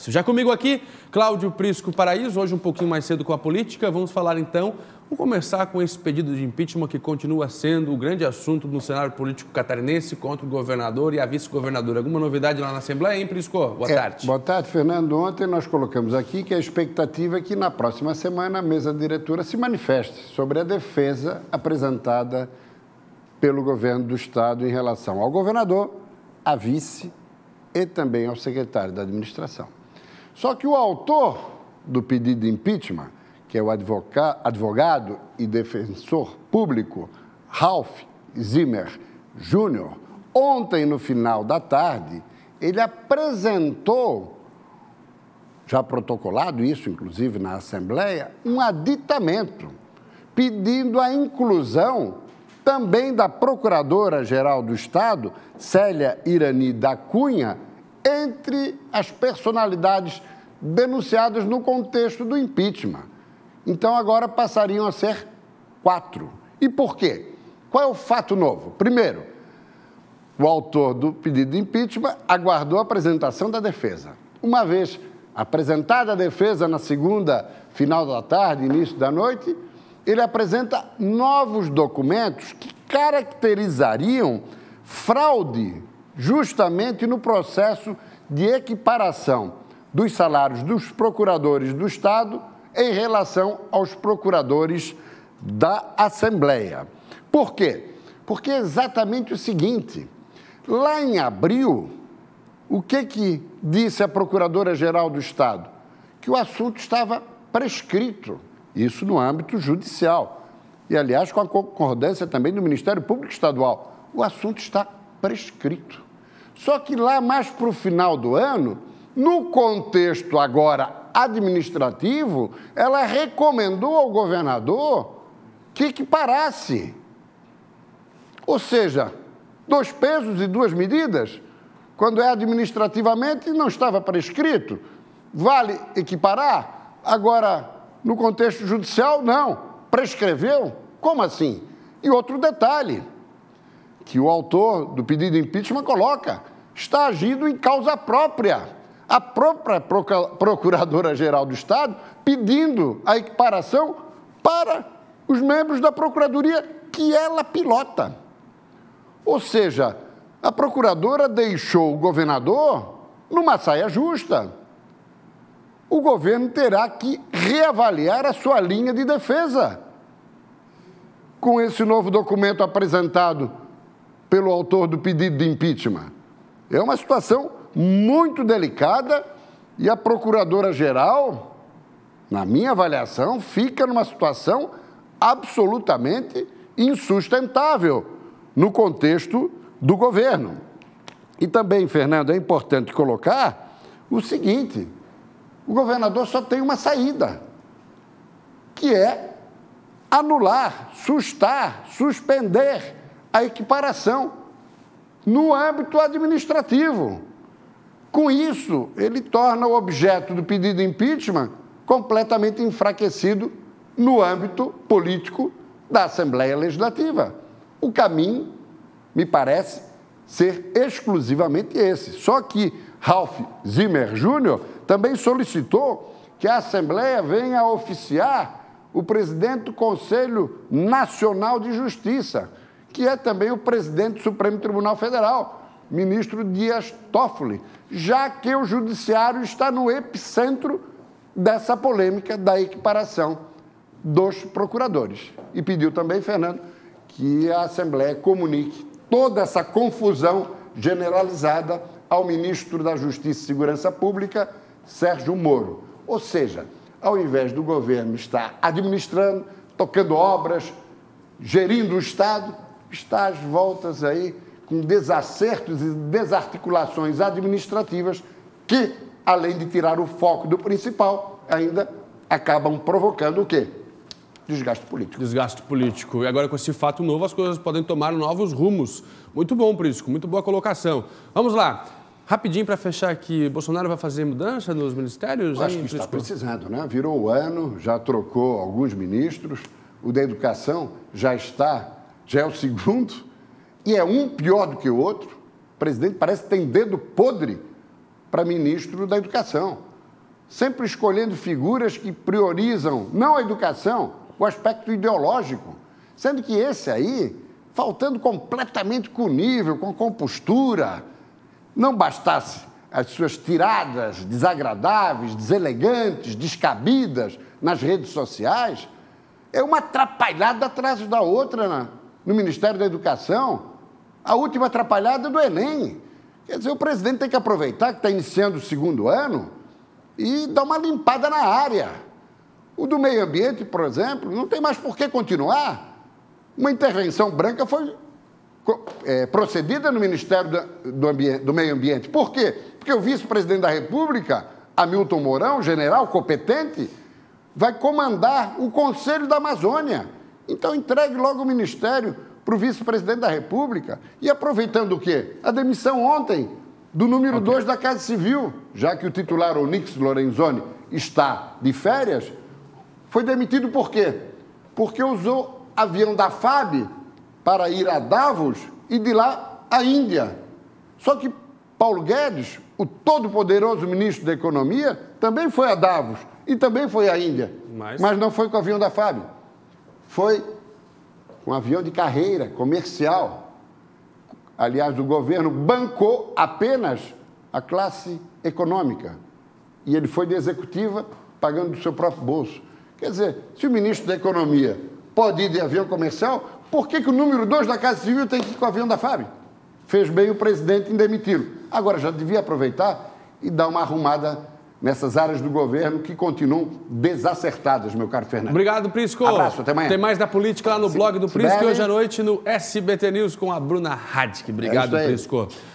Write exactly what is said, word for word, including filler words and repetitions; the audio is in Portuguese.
Já comigo aqui, Cláudio Prisco Paraíso, hoje um pouquinho mais cedo com a política. Vamos falar então, vamos começar com esse pedido de impeachment que continua sendo o grande assunto no cenário político catarinense contra o governador e a vice-governadora. Alguma novidade lá na Assembleia, hein, Prisco? Boa é, tarde. Boa tarde, Fernando. Ontem nós colocamos aqui que a expectativa é que na próxima semana a mesa diretora se manifeste sobre a defesa apresentada pelo governo do Estado em relação ao governador, à vice e também ao secretário da administração. Só que o autor do pedido de impeachment, que é o advogado e defensor público Ralph Zimmer Júnior, ontem, no final da tarde, ele apresentou, já protocolado isso, inclusive, na Assembleia, um aditamento pedindo a inclusão também da Procuradora-Geral do Estado, Célia Irani da Cunha, entre as personalidades denunciadas no contexto do impeachment. Então, agora passariam a ser quatro. E por quê? Qual é o fato novo? Primeiro, o autor do pedido de impeachment aguardou a apresentação da defesa. Uma vez apresentada a defesa na segunda, final da tarde, início da noite, ele apresenta novos documentos que caracterizariam fraude justamente no processo de equiparação dos salários dos procuradores do Estado em relação aos procuradores da Assembleia. Por quê? Porque é exatamente o seguinte, lá em abril, o que que disse a Procuradora-Geral do Estado? Que o assunto estava prescrito, isso no âmbito judicial, e aliás com a concordância também do Ministério Público Estadual, o assunto está prescrito. Só que lá mais para o final do ano, no contexto agora administrativo, ela recomendou ao governador que equiparasse. Ou seja, dois pesos e duas medidas, quando é administrativamente não estava prescrito, vale equiparar, agora no contexto judicial não, prescreveu, como assim? E outro detalhe, que o autor do pedido de impeachment coloca, está agindo em causa própria. A própria Procuradora-Geral do Estado pedindo a equiparação para os membros da Procuradoria que ela pilota. Ou seja, a Procuradora deixou o governador numa saia justa. O governo terá que reavaliar a sua linha de defesa. Com esse novo documento apresentado pelo autor do pedido de impeachment. É uma situação muito delicada e a Procuradora-Geral, na minha avaliação, fica numa situação absolutamente insustentável no contexto do governo. E também, Fernando, é importante colocar o seguinte, o governador só tem uma saída, que é anular, sustar, suspender a equiparação no âmbito administrativo. Com isso, ele torna o objeto do pedido de impeachment completamente enfraquecido no âmbito político da Assembleia Legislativa. O caminho, me parece, ser exclusivamente esse. Só que Ralph Zimmer Júnior também solicitou que a Assembleia venha a oficiar o presidente do Conselho Nacional de Justiça, que é também o presidente do Supremo Tribunal Federal, ministro Dias Toffoli, já que o judiciário está no epicentro dessa polêmica da equiparação dos procuradores. E pediu também, Fernando, que a Assembleia comunique toda essa confusão generalizada ao ministro da Justiça e Segurança Pública, Sérgio Moro. Ou seja, ao invés do governo estar administrando, tocando obras, gerindo o Estado, está às voltas aí com desacertos e desarticulações administrativas que, além de tirar o foco do principal, ainda acabam provocando o quê? Desgaste político. Desgaste político. E agora, com esse fato novo, as coisas podem tomar novos rumos. Muito bom, Prisco. Muito boa colocação. Vamos lá. Rapidinho para fechar aqui. Bolsonaro vai fazer mudança nos ministérios? Eu acho que está precisando, né? Virou o ano, já trocou alguns ministros. O da Educação já está, já é o segundo. E é um pior do que o outro. O presidente parece que tem dedo podre para ministro da Educação. sempre escolhendo figuras que priorizam, não a educação, o aspecto ideológico, sendo que esse aí, faltando completamente com nível, com compostura, não bastasse as suas tiradas desagradáveis, deselegantes, descabidas nas redes sociais, é uma atrapalhada atrás da outra na, no Ministério da Educação, a última atrapalhada do Enem. Quer dizer, o presidente tem que aproveitar que está iniciando o segundo ano e dar uma limpada na área. O do meio ambiente, por exemplo, não tem mais por que continuar. Uma intervenção branca foi é, procedida no Ministério do, do, ambiente, do Meio Ambiente. Por quê? Porque o vice-presidente da República, Hamilton Mourão, general competente, vai comandar o Conselho da Amazônia. Então, entregue logo o ministério para o vice-presidente da República. E aproveitando o quê? A demissão ontem do número dois okay. da Casa Civil, já que o titular, Onyx Lorenzoni, está de férias, foi demitido por quê? Porque usou avião da F A B para ir a Davos e de lá à Índia. Só que Paulo Guedes, o todo-poderoso ministro da Economia, também foi a Davos e também foi à Índia. Mas, mas não foi com o avião da F A B. Foi com um avião de carreira comercial. Aliás, o governo bancou apenas a classe econômica. E ele foi de executiva pagando do seu próprio bolso. Quer dizer, se o ministro da Economia pode ir de avião comercial, por que, que o número dois da Casa Civil tem que ir com o avião da F A B? Fez bem o presidente em demiti-lo. Agora, já devia aproveitar e dar uma arrumada nessas áreas do governo que continuam desacertadas, meu caro Fernando. Obrigado, Prisco. Abraço, até amanhã. Tem mais da política lá no se, blog do Prisco e hoje à noite no S B T News com a Bruna Hadk. Obrigado, é Prisco.